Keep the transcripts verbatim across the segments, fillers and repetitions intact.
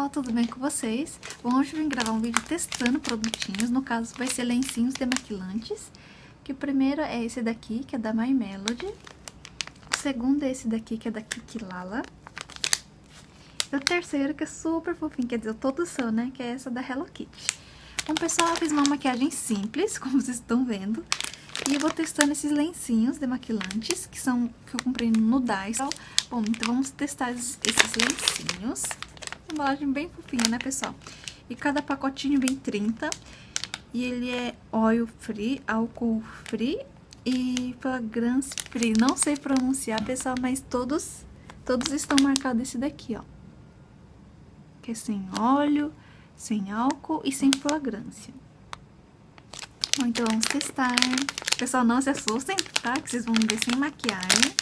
pessoal, tudo bem com vocês? Bom, hoje eu vim gravar um vídeo testando produtinhos, no caso vai ser lencinhos demaquilantes, que o primeiro é esse daqui, que é da My Melody, o segundo é esse daqui, que é da Kikilala, e o terceiro, que é super fofinho, quer dizer, todos são, né, que é essa da Hello Kitty. Bom, pessoal, eu fiz uma maquiagem simples, como vocês estão vendo, e eu vou testando esses lencinhos demaquilantes, que são que eu comprei no Daiso. Bom, então vamos testar esses lencinhos. Embalagem bem fofinha, né, pessoal? E cada pacotinho vem trinta. E ele é oil free, álcool free e fragrance free. Não sei pronunciar, pessoal, mas todos, todos estão marcados esse daqui, ó. Que é sem óleo, sem álcool e sem fragrância. Bom, então vamos testar. Pessoal, não se assustem, tá? Que vocês vão ver sem maquiagem.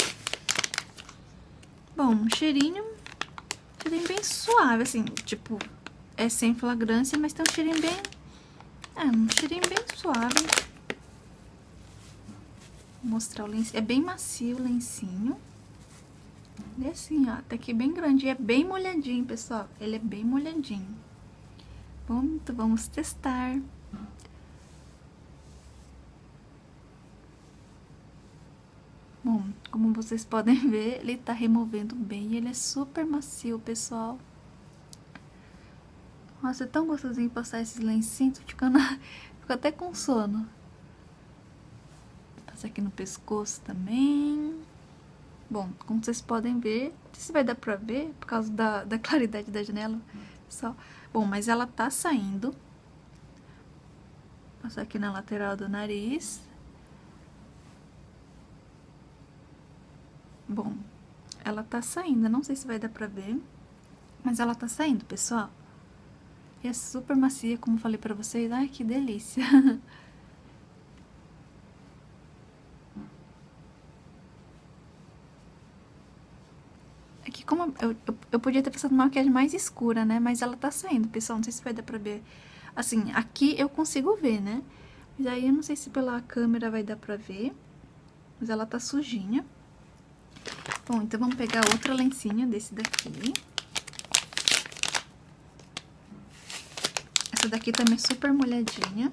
Bom, um cheirinho, cheirinho bem suave, assim, tipo, é sem fragrância, mas tem um cheirinho bem, é, um cheirinho bem suave. Vou mostrar o lencinho, é bem macio o lencinho. E assim, ó, tá aqui bem grande, e é bem molhadinho, pessoal, ele é bem molhadinho. Bom, então vamos testar. Bom, como vocês podem ver, ele tá removendo bem, ele é super macio, pessoal. Nossa, é tão gostosinho passar esses lencinhos, tô ficando, fico até com sono. Passar aqui no pescoço também. Bom, como vocês podem ver, não sei se vai dar pra ver, por causa da, da claridade da janela, pessoal. Bom, mas ela tá saindo. Passar aqui na lateral do nariz. Bom, ela tá saindo, não sei se vai dar pra ver, mas ela tá saindo, pessoal. E é super macia, como falei pra vocês. Ai, que delícia! Aqui, como eu, eu, eu podia ter passado uma maquiagem mais escura, né? Mas ela tá saindo, pessoal, não sei se vai dar pra ver. Assim, aqui eu consigo ver, né? Mas aí eu não sei se pela câmera vai dar pra ver. Mas ela tá sujinha. Bom, então vamos pegar outra lencinha desse daqui. Essa daqui também é super molhadinha.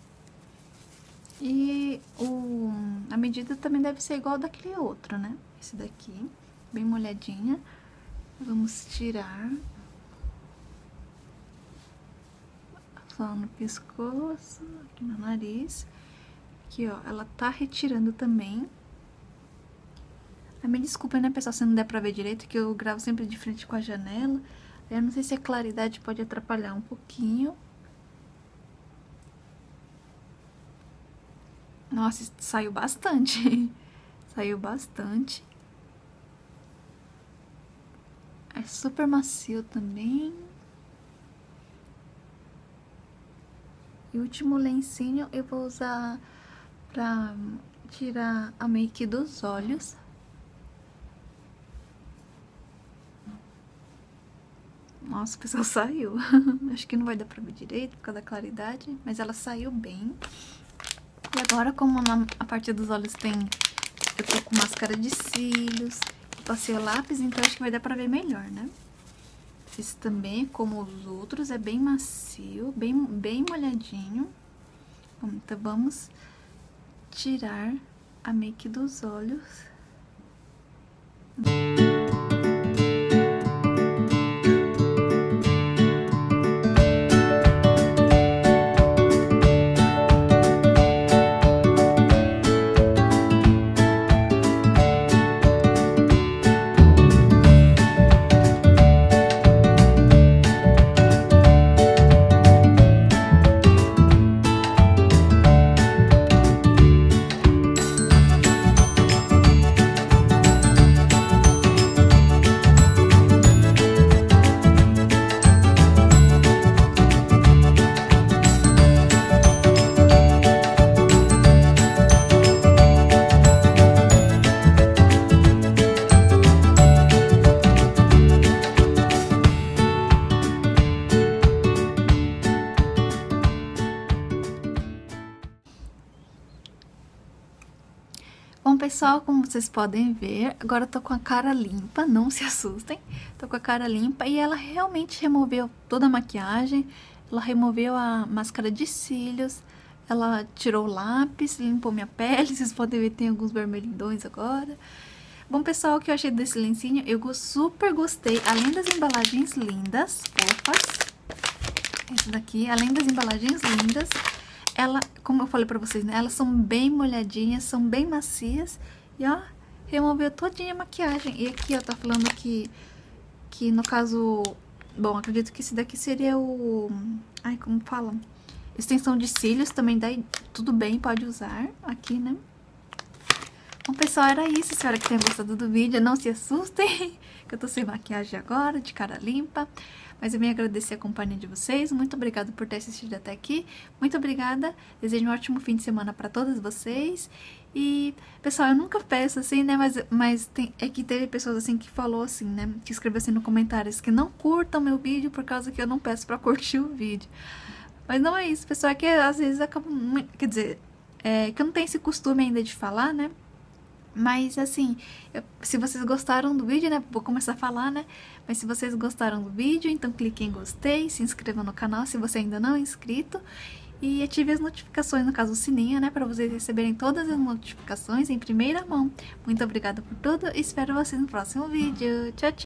E o, a medida também deve ser igual daquele outro, né? Esse daqui, bem molhadinha. Vamos tirar. Só no pescoço, aqui no nariz. Aqui, ó, ela tá retirando também. Me desculpa, né, pessoal, se não der pra ver direito, que eu gravo sempre de frente com a janela. Eu não sei se a claridade pode atrapalhar um pouquinho. Nossa, saiu bastante. Saiu bastante. É super macio também. E o último lencinho eu vou usar pra tirar a make dos olhos. Nossa, o pessoal saiu. Acho que não vai dar pra ver direito por causa da claridade, mas ela saiu bem. E agora, como na a parte dos olhos tem... Eu tô com máscara de cílios, passei o lápis, então acho que vai dar pra ver melhor, né? Esse também, como os outros, é bem macio, bem, bem molhadinho. Bom, então vamos tirar a make dos olhos. Bom, pessoal, como vocês podem ver, agora eu tô com a cara limpa, não se assustem. Tô com a cara limpa e ela realmente removeu toda a maquiagem, ela removeu a máscara de cílios, ela tirou o lápis, limpou minha pele, vocês podem ver que tem alguns vermelhidões agora. Bom, pessoal, o que eu achei desse lencinho? Eu super gostei, além das embalagens lindas, fofas, esse daqui, além das embalagens lindas, ela, como eu falei pra vocês, né, elas são bem molhadinhas, são bem macias, e ó, removeu todinha a maquiagem. E aqui, ó, tá falando que, que no caso, bom, acredito que esse daqui seria o, ai, como fala? Extensão de cílios, também daí tudo bem, pode usar aqui, né? Bom, pessoal, era isso. Espero que tenham gostado do vídeo. Não se assustem, que eu tô sem maquiagem agora, de cara limpa. Mas eu venho agradecer a companhia de vocês. Muito obrigada por ter assistido até aqui. Muito obrigada. Desejo um ótimo fim de semana pra todas vocês. E, pessoal, eu nunca peço assim, né? Mas, mas tem, é que teve pessoas assim que falou assim, né? Que escreveu assim no comentários que não curtam meu vídeo por causa que eu não peço pra curtir o vídeo. Mas não é isso, pessoal. É que às vezes acaba... Quer dizer, é que eu não tenho esse costume ainda de falar, né? Mas, assim, eu, se vocês gostaram do vídeo, né, vou começar a falar, né, mas se vocês gostaram do vídeo, então clique em gostei, se inscreva no canal se você ainda não é inscrito e ative as notificações, no caso o sininho, né, para vocês receberem todas as notificações em primeira mão. Muito obrigada por tudo e espero vocês no próximo vídeo. Tchau, tchau!